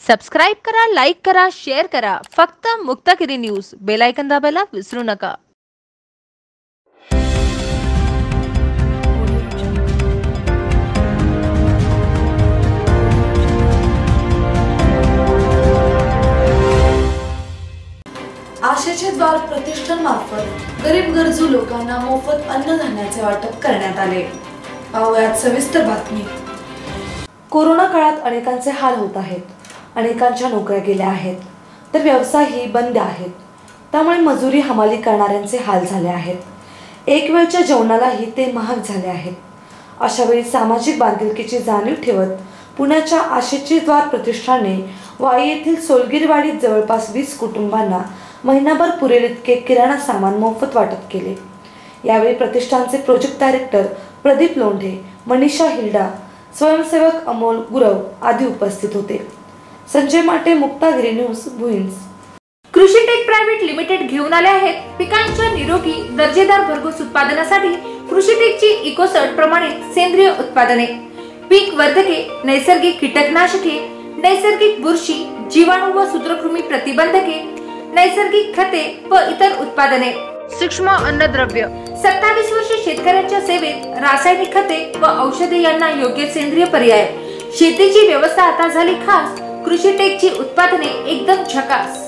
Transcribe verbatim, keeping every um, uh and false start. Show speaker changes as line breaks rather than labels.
Subscribe करा, like करा, share करा. फक्त मुक्तागिरी न्यूज. बेल आयकॉन दाबायला विसरू नका.
आशेचे द्वार प्रतिष्ठान मार्फत गरीब गरजू लोकांना मोफत अन्नधान्याचे वाटप करण्यात आले. पाहुयात सविस्तर बातमी. कोरोना काळात अनेकांचे हाल होत आहेत. अनेकांच्या नोकऱ्या गेल्या आहेत, तर व्यवसायही बंद आहेत. त्यामुळे मजुरी हमाली करणाऱ्यांचे हाल झाले आहेत. एक वेळच्या जेवणालाही ते महाग झाले आहेत. अशा वेळी सामाजिक बांधिलकीची जाणीव ठेवत पुण्याच्या आशेचे द्वार प्रतिष्ठानने वाई येथील सोलगीरवाडीत जवळपास वीस कुटुंबांना महिनाभर पुरेल इतके किराणा सामान मोफत वाटप केले. यावेळी प्रतिष्ठानचे project director Pradeep Londhe, Manisha Hilda, स्वयंसेवक अमोल गुरव आदी उपस्थित होते. Sanjay Mate, Muktagiri news, Bhuinj.
Krushitek private limited घेऊन आले आहेत पिकांच्या निरोगी दर्जेदार भरघोस उत्पादनासाठी कृषीटेकची इकोसर्ट प्रमाणित सेंद्रिय उत्पादने, पीक वर्धके, नैसर्गिक कीटकनाशके, नैसर्गिक बुरशी, जीवाणू व सूत्रकृमी प्रतिबंधके, नैसर्गिक खते व इतर उत्पादने,
सूक्ष्म अन्नद्रव्य.
सत्तावीस वर्ष शेतकऱ्यांच्या सेवेत रासायनिक खते व औषधे यांना योग्य सेंद्रिय पर्याय. शेतीची व्यवस्था आता झाली खास. कृषीटेकची उत्पादने एकदम झकास.